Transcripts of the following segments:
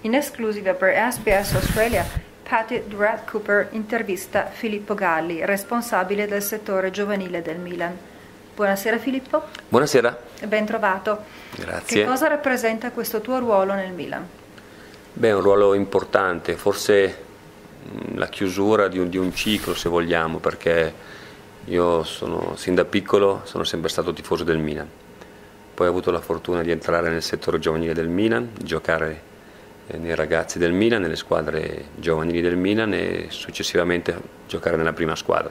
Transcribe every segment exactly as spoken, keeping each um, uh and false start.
In esclusiva per S B S Australia, Patty Durat Cooper intervista Filippo Galli, responsabile del settore giovanile del Milan. Buonasera Filippo. Buonasera. Ben trovato. Grazie. Che cosa rappresenta questo tuo ruolo nel Milan? Beh, è un ruolo importante, forse la chiusura di un, di un ciclo, se vogliamo, perché io sono, sin da piccolo sono sempre stato tifoso del Milan. Poi ho avuto la fortuna di entrare nel settore giovanile del Milan, di giocare eh, nei ragazzi del Milan, nelle squadre giovanili del Milan e successivamente giocare nella prima squadra.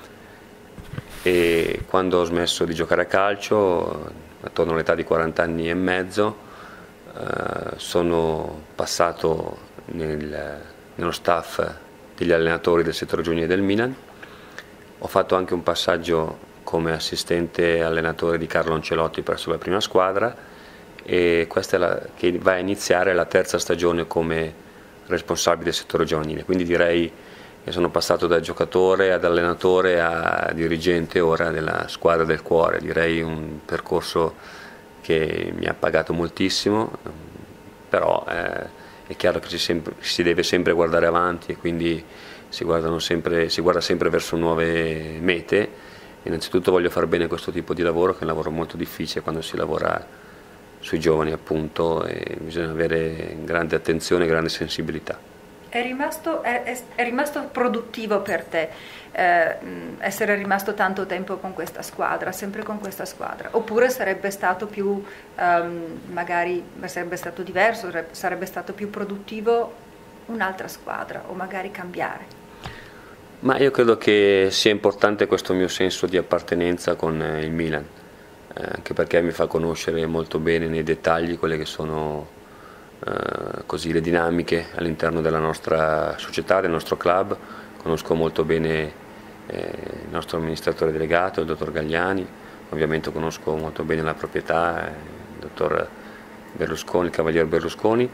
E quando ho smesso di giocare a calcio, attorno all'età di quaranta anni e mezzo, eh, sono passato nel, nello staff degli allenatori del settore giovanile del Milan. Ho fatto anche un passaggio come assistente allenatore di Carlo Ancelotti presso la prima squadra e questa è la che va a iniziare la terza stagione come responsabile del settore giovanile, quindi direi che sono passato da giocatore ad allenatore a dirigente ora della squadra del cuore, direi un percorso che mi ha pagato moltissimo, però eh, è chiaro che si, sempre, si deve sempre guardare avanti e quindi si, guardano sempre, si guarda sempre verso nuove mete. Innanzitutto voglio fare bene questo tipo di lavoro, che è un lavoro molto difficile quando si lavora sui giovani, appunto, e bisogna avere grande attenzione e grande sensibilità. È rimasto, è, è, è rimasto produttivo per te eh, essere rimasto tanto tempo con questa squadra, sempre con questa squadra? Oppure sarebbe stato più, um, magari sarebbe stato diverso, sarebbe stato più produttivo un'altra squadra o magari cambiare? Ma io credo che sia importante questo mio senso di appartenenza con il Milan, eh, anche perché mi fa conoscere molto bene nei dettagli quelle che sono eh, così le dinamiche all'interno della nostra società, del nostro club. Conosco molto bene eh, il nostro amministratore delegato, il dottor Gagliani, ovviamente conosco molto bene la proprietà, eh, il dottor Berlusconi, il cavaliere Berlusconi,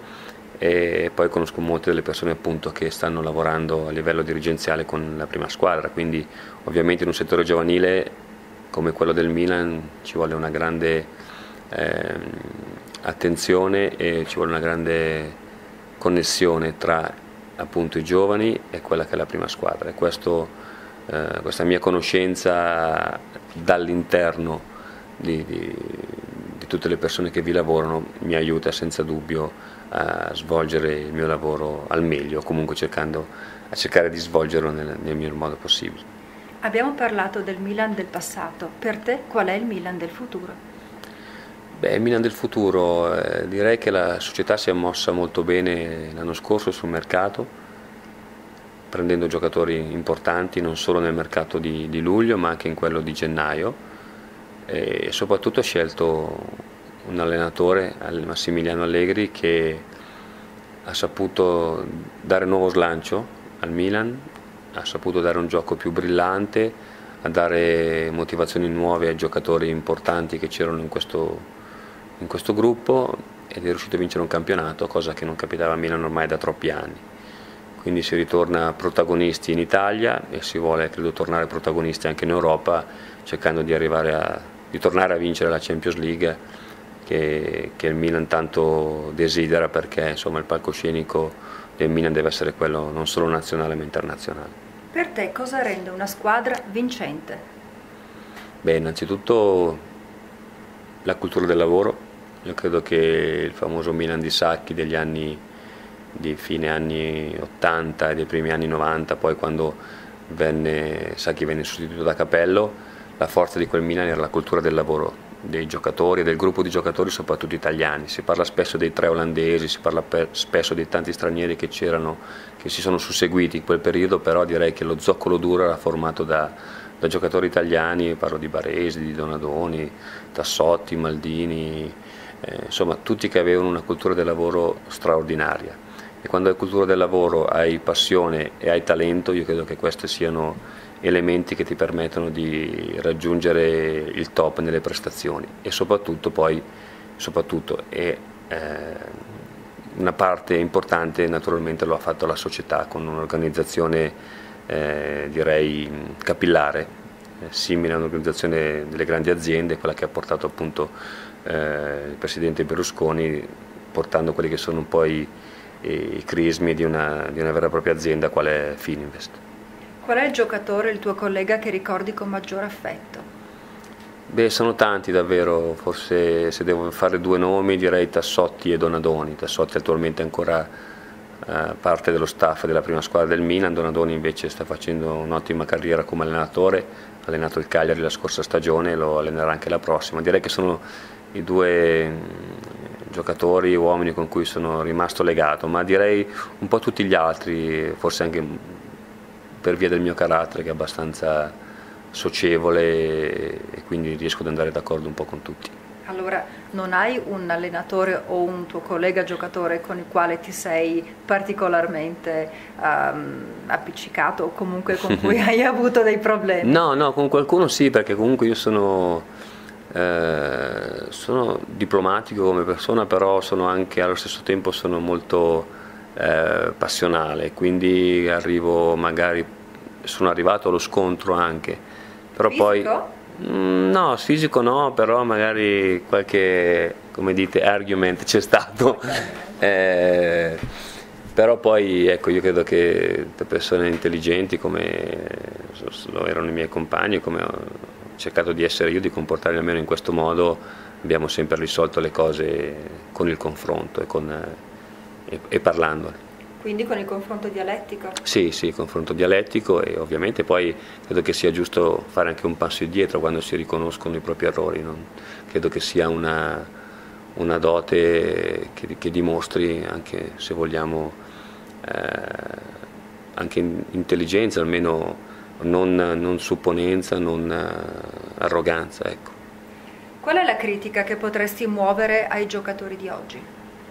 e poi conosco molte delle persone appunto che stanno lavorando a livello dirigenziale con la prima squadra, quindi ovviamente in un settore giovanile come quello del Milan ci vuole una grande eh, attenzione e ci vuole una grande connessione tra appunto i giovani e quella che è la prima squadra, e questo, eh, questa mia conoscenza dall'interno di, di, di tutte le persone che vi lavorano mi aiuta senza dubbio a svolgere il mio lavoro al meglio, comunque cercando a cercare di svolgerlo nel, nel miglior modo possibile. Abbiamo parlato del Milan del passato, per te qual è il Milan del futuro? Beh, il Milan del futuro, eh, direi che la società si è mossa molto bene l'anno scorso sul mercato, prendendo giocatori importanti non solo nel mercato di, di luglio ma anche in quello di gennaio, e soprattutto ha scelto un allenatore, Massimiliano Allegri, che ha saputo dare nuovo slancio al Milan, ha saputo dare un gioco più brillante, a dare motivazioni nuove ai giocatori importanti che c'erano in questo, in questo gruppo, ed è riuscito a vincere un campionato, cosa che non capitava a Milan ormai da troppi anni. Quindi si ritorna protagonisti in Italia e si vuole, credo, tornare protagonisti anche in Europa, cercando di arrivare a, di tornare a vincere la Champions League, Che, che il Milan tanto desidera, perché insomma il palcoscenico del Milan deve essere quello non solo nazionale ma internazionale. Per te cosa rende una squadra vincente? Beh, innanzitutto la cultura del lavoro. Io credo che il famoso Milan di Sacchi degli anni di fine anni ottanta e dei primi anni novanta, poi quando venne, Sacchi venne sostituito da Capello, la forza di quel Milan era la cultura del lavoro dei giocatori e del gruppo di giocatori, soprattutto italiani. Si parla spesso dei tre olandesi, si parla per, spesso dei tanti stranieri che c'erano, che si sono susseguiti in quel periodo, però direi che lo zoccolo duro era formato da, da giocatori italiani, parlo di Baresi, di Donadoni, Tassotti, Maldini, eh, insomma tutti che avevano una cultura del lavoro straordinaria. E quando hai cultura del lavoro, hai passione e hai talento, io credo che queste siano elementi che ti permettono di raggiungere il top nelle prestazioni, e soprattutto poi soprattutto e eh, una parte importante naturalmente lo ha fatto la società, con un'organizzazione eh, direi capillare, eh, simile a un'organizzazione delle grandi aziende, quella che ha portato appunto eh, il presidente Berlusconi, portando quelli che sono poi i crismi di una, di una vera e propria azienda qual è Fininvest. Qual è il giocatore, il tuo collega che ricordi con maggior affetto? Beh, sono tanti davvero, forse se devo fare due nomi direi Tassotti e Donadoni. Tassotti attualmente è ancora eh, parte dello staff della prima squadra del Milan, Donadoni invece sta facendo un'ottima carriera come allenatore, ha allenato il Cagliari la scorsa stagione e lo allenerà anche la prossima. Direi che sono i due mh, giocatori, uomini con cui sono rimasto legato, ma direi un po' tutti gli altri, forse anche per via del mio carattere che è abbastanza socievole e quindi riesco ad andare d'accordo un po' con tutti. Allora, non hai un allenatore o un tuo collega giocatore con il quale ti sei particolarmente um, appiccicato o comunque con cui hai avuto dei problemi? No, no, con qualcuno sì, perché comunque io sono, eh, sono diplomatico come persona, però sono anche allo stesso tempo sono molto eh, passionale, quindi arrivo magari, sono arrivato allo scontro anche, però fisico? poi mh, no, fisico no, però magari qualche, come dite, argument c'è stato, eh, però poi ecco, io credo che per persone intelligenti come lo erano i miei compagni, come ho cercato di essere io, di comportarmi almeno in questo modo, abbiamo sempre risolto le cose con il confronto e con E, e parlandone. Quindi con il confronto dialettico? Sì, sì, confronto dialettico e ovviamente poi credo che sia giusto fare anche un passo indietro quando si riconoscono i propri errori, non credo che sia una, una dote che, che dimostri anche, se vogliamo, eh, anche intelligenza, almeno non, non supponenza, non arroganza, ecco. Qual è la critica che potresti muovere ai giocatori di oggi?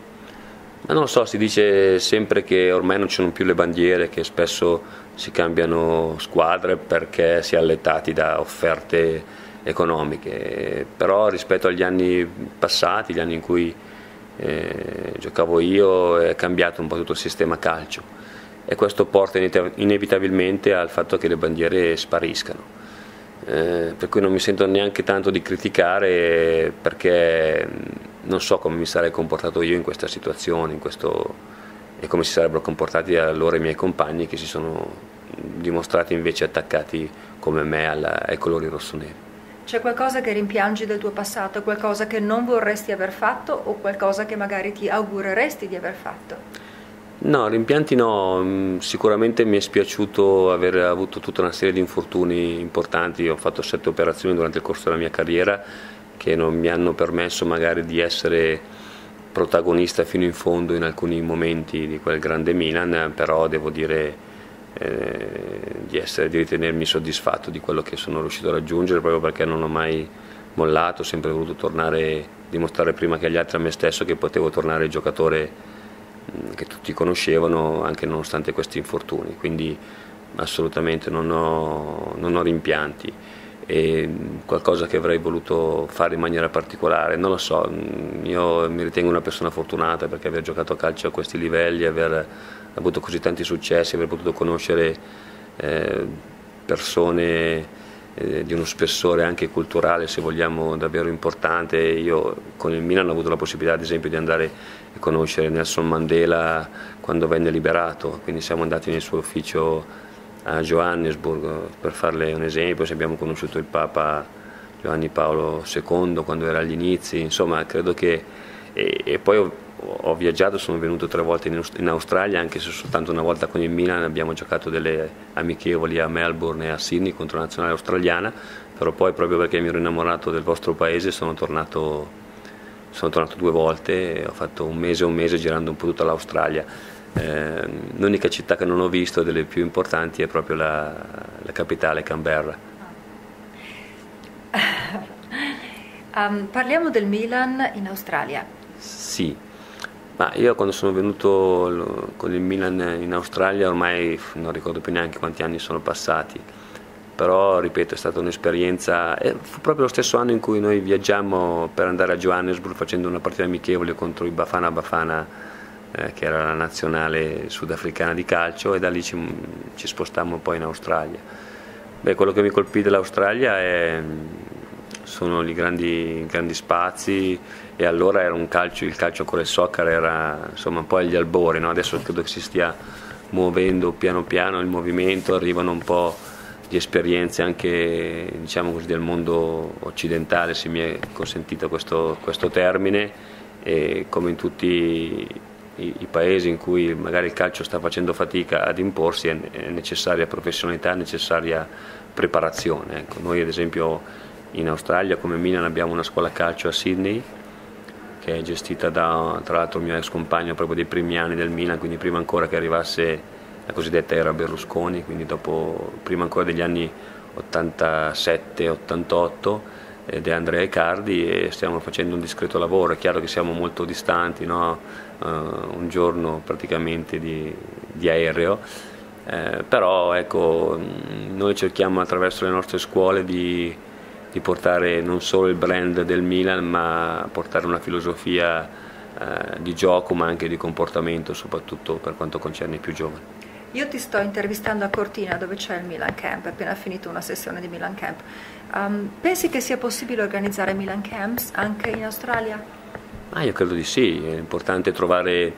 Ma non lo so, si dice sempre che ormai non ci sono più le bandiere, che spesso si cambiano squadre perché si è allettati da offerte economiche, però rispetto agli anni passati, gli anni in cui eh, giocavo io, è cambiato un po' tutto il sistema calcio e questo porta inevitabilmente al fatto che le bandiere spariscano. Eh, per cui non mi sento neanche tanto di criticare perché non so come mi sarei comportato io in questa situazione, in questo, e come si sarebbero comportati allora i miei compagni che si sono dimostrati invece attaccati come me alla, ai colori rossoneri. C'è qualcosa che rimpiangi del tuo passato, qualcosa che non vorresti aver fatto o qualcosa che magari ti augureresti di aver fatto? No, rimpianti no, sicuramente mi è spiaciuto aver avuto tutta una serie di infortuni importanti, ho fatto sette operazioni durante il corso della mia carriera che non mi hanno permesso magari di essere protagonista fino in fondo in alcuni momenti di quel grande Milan, però devo dire eh, di, essere, di ritenermi soddisfatto di quello che sono riuscito a raggiungere proprio perché non ho mai mollato, ho sempre voluto tornare, dimostrare prima che agli altri a me stesso che potevo tornare giocatore che tutti conoscevano anche nonostante questi infortuni, quindi assolutamente non ho, non ho rimpianti. E qualcosa che avrei voluto fare in maniera particolare, non lo so, io mi ritengo una persona fortunata perché aver giocato a calcio a questi livelli, aver avuto così tanti successi, aver potuto conoscere eh, persone eh, di uno spessore anche culturale, se vogliamo, davvero importante. Io con il Milan ho avuto la possibilità ad esempio di andare a conoscere Nelson Mandela quando venne liberato, quindi siamo andati nel suo ufficio a Johannesburg per farle un esempio, se abbiamo conosciuto il Papa Giovanni Paolo secondo quando era agli inizi, insomma credo che e, e poi ho, ho viaggiato, sono venuto tre volte in, in Australia, anche se soltanto una volta con il Milan abbiamo giocato delle amichevoli a Melbourne e a Sydney contro la nazionale australiana, però poi proprio perché mi ero innamorato del vostro paese sono tornato, sono tornato due volte e ho fatto un mese e un mese girando un po' tutta l'Australia. Eh, l'unica città che non ho visto delle più importanti è proprio la, la capitale, Canberra. um, parliamo del Milan in Australia. Sì, ma io quando sono venuto con il Milan in Australia ormai non ricordo più neanche quanti anni sono passati, però ripeto è stata un'esperienza, eh, fu proprio lo stesso anno in cui noi viaggiammo per andare a Johannesburg facendo una partita amichevole contro i Bafana Bafana, Eh, che era la nazionale sudafricana di calcio, e da lì ci, ci spostammo poi in Australia. Beh, quello che mi colpì dell'Australia è, sono i grandi, grandi spazi, e allora era un calcio, il calcio con il soccer era insomma un po' agli albori, no? Adesso credo che si stia muovendo piano piano il movimento, arrivano un po' di esperienze anche, diciamo così, del mondo occidentale, se mi è consentito questo, questo termine, e come in tutti i, i paesi in cui magari il calcio sta facendo fatica ad imporsi è, è necessaria professionalità, è necessaria preparazione. Ecco, noi ad esempio in Australia come Milan abbiamo una scuola calcio a Sydney che è gestita da, tra l'altro, il mio ex compagno proprio dei primi anni del Milan, quindi prima ancora che arrivasse la cosiddetta era Berlusconi, quindi dopo, prima ancora degli anni ottantasette ottantotto, ed è Andrea Icardi, e stiamo facendo un discreto lavoro. È chiaro che siamo molto distanti, no? uh, un giorno praticamente di, di aereo, eh, però ecco, noi cerchiamo attraverso le nostre scuole di di portare non solo il brand del Milan, ma portare una filosofia eh, di gioco, ma anche di comportamento, soprattutto per quanto concerne i più giovani. Io ti sto intervistando a Cortina, dove c'è il Milan Camp, è appena finito una sessione di Milan Camp. Um, pensi che sia possibile organizzare Milan Camps anche in Australia? Ah, io credo di sì, è importante trovare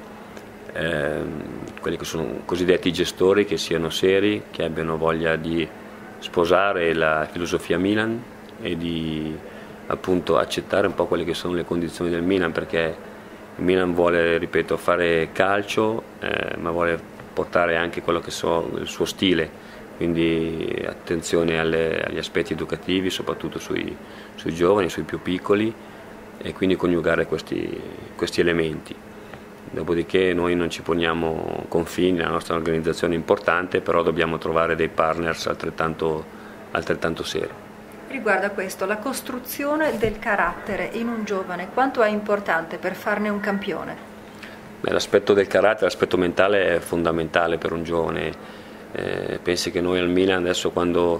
eh, quelli che sono cosiddetti gestori, che siano seri, che abbiano voglia di sposare la filosofia Milan e di appunto accettare un po' quelle che sono le condizioni del Milan, perché il Milan vuole, ripeto, fare calcio, eh, ma vuole portare anche quello che so, il suo stile, quindi attenzione alle, agli aspetti educativi, soprattutto sui, sui giovani, sui più piccoli, e quindi coniugare questi, questi elementi. Dopodiché noi non ci poniamo confini, la nostra organizzazione è importante, però dobbiamo trovare dei partners altrettanto, altrettanto seri. Riguardo a questo, la costruzione del carattere in un giovane, quanto è importante per farne un campione? Beh, l'aspetto del carattere, l'aspetto mentale è fondamentale per un giovane. Eh, pensi che noi al Milan adesso, quando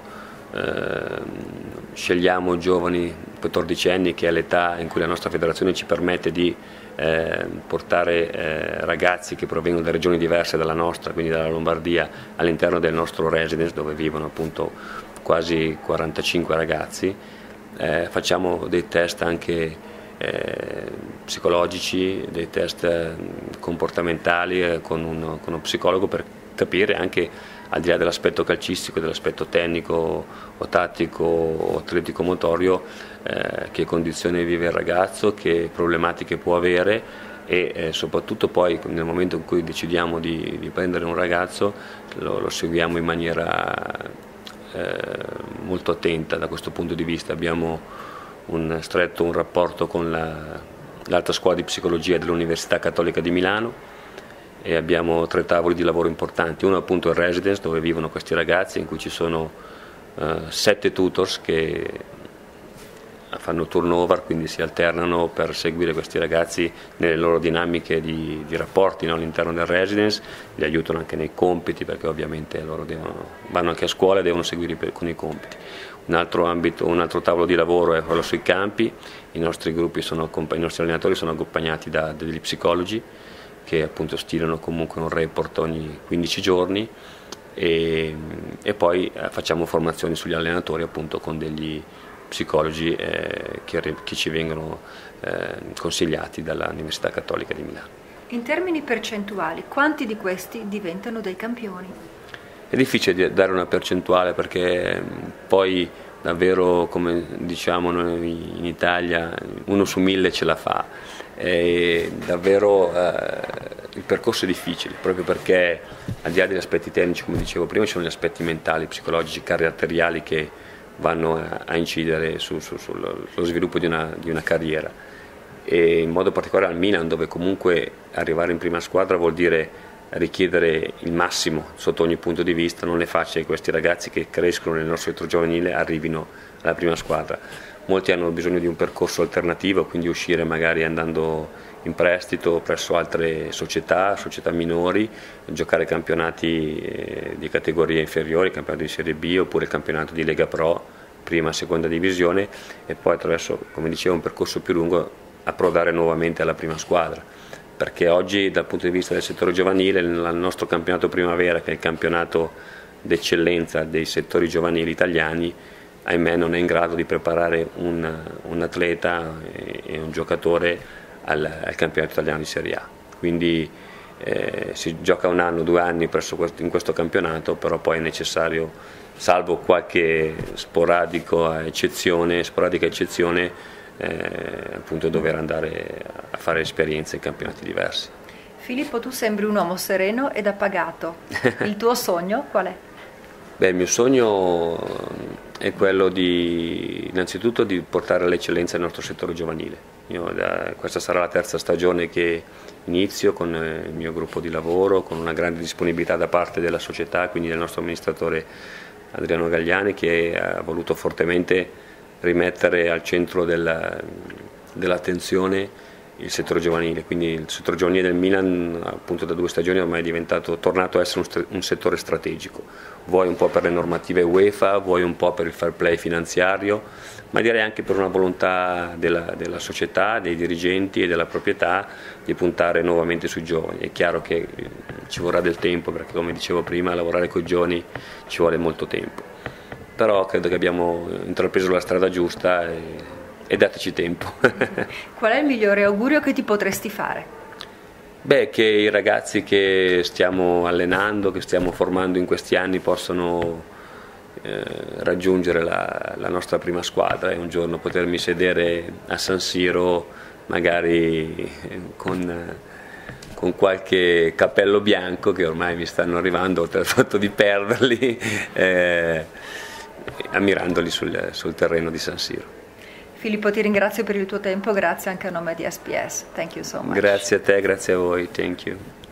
eh, scegliamo giovani quattordicenni, che è l'età in cui la nostra federazione ci permette di eh, portare eh, ragazzi che provengono da regioni diverse dalla nostra, quindi dalla Lombardia, all'interno del nostro residence, dove vivono appunto quasi quarantacinque ragazzi, eh, facciamo dei test anche eh, psicologici, dei test eh, comportamentali eh, con, un, con uno psicologo, per capire anche, al di là dell'aspetto calcistico, dell'aspetto tecnico o tattico o atletico-motorio, eh, che condizione vive il ragazzo, che problematiche può avere, e eh, soprattutto poi nel momento in cui decidiamo di, di prendere un ragazzo lo, lo seguiamo in maniera molto attenta da questo punto di vista. Abbiamo un stretto un rapporto con la, l'alta scuola di psicologia dell'Università Cattolica di Milano, e abbiamo tre tavoli di lavoro importanti. Uno appunto è il residence, dove vivono questi ragazzi, in cui ci sono eh, sette tutors che fanno turnover, quindi si alternano per seguire questi ragazzi nelle loro dinamiche di, di rapporti, no? All'interno del residence, li aiutano anche nei compiti, perché ovviamente loro devono, vanno anche a scuola e devono seguire con i compiti. Un altro ambito, un altro tavolo di lavoro è quello sui campi. I nostri gruppi sono, i nostri allenatori sono accompagnati da degli psicologi che appunto stilano comunque un report ogni quindici giorni, e, e poi facciamo formazioni sugli allenatori appunto con degli psicologi eh, che, che ci vengono eh, consigliati dall'Università Cattolica di Milano. In termini percentuali, quanti di questi diventano dei campioni? È difficile dare una percentuale, perché poi davvero, come diciamo noi in Italia, uno su mille ce la fa. È davvero eh, il percorso è difficile, proprio perché al di là degli aspetti tecnici, come dicevo prima, ci sono gli aspetti mentali, psicologici, caratteriali, che vanno a incidere su, su, sullo sviluppo di una, di una carriera, e in modo particolare al Milan, dove comunque arrivare in prima squadra vuol dire richiedere il massimo sotto ogni punto di vista. Non è facile che questi ragazzi che crescono nel nostro centro giovanile arrivino alla prima squadra. Molti hanno bisogno di un percorso alternativo, quindi uscire magari andando in prestito presso altre società, società minori, giocare campionati di categorie inferiori, campionato di Serie B oppure il campionato di Lega Pro, prima e seconda divisione, e poi attraverso, come dicevo, un percorso più lungo approdare nuovamente alla prima squadra. Perché oggi dal punto di vista del settore giovanile, il nostro campionato primavera, che è il campionato d'eccellenza dei settori giovanili italiani, ahimè non è in grado di preparare un, un atleta e, e un giocatore al, al campionato italiano di Serie A. Quindi eh, si gioca un anno, due anni presso questo, in questo campionato, però poi è necessario, salvo qualche sporadico eccezione, sporadica eccezione, eh, appunto dover andare a fare esperienze in campionati diversi. Filippo, tu sembri un uomo sereno ed appagato. Il tuo sogno qual è? Beh, il mio sogno è quello di, innanzitutto, di portare all'eccellenza il nostro settore giovanile. Io, da, questa sarà la terza stagione che inizio con il mio gruppo di lavoro, con una grande disponibilità da parte della società, quindi del nostro amministratore Adriano Gagliani, che ha voluto fortemente rimettere al centro della, dell'attenzione il settore giovanile. Quindi il settore giovanile del Milan, appunto, da due stagioni ormai è diventato, tornato a essere un, un settore strategico, vuoi un po' per le normative UEFA, vuoi un po' per il fair play finanziario, ma direi anche per una volontà della, della società, dei dirigenti e della proprietà di puntare nuovamente sui giovani. È chiaro che ci vorrà del tempo, perché come dicevo prima, lavorare con i giovani ci vuole molto tempo, però credo che abbiamo intrapreso la strada giusta e, e dateci tempo. Qual è il migliore augurio che ti potresti fare? Beh, che i ragazzi che stiamo allenando, che stiamo formando in questi anni possano eh, raggiungere la, la nostra prima squadra e un giorno potermi sedere a San Siro, magari con, con qualche cappello bianco, che ormai mi stanno arrivando oltre al fatto di perderli, eh, ammirandoli sul, sul terreno di San Siro. Filippo, ti ringrazio per il tuo tempo, grazie anche a nome di S P S. Thank you so much. Grazie a te, grazie a voi, thank you.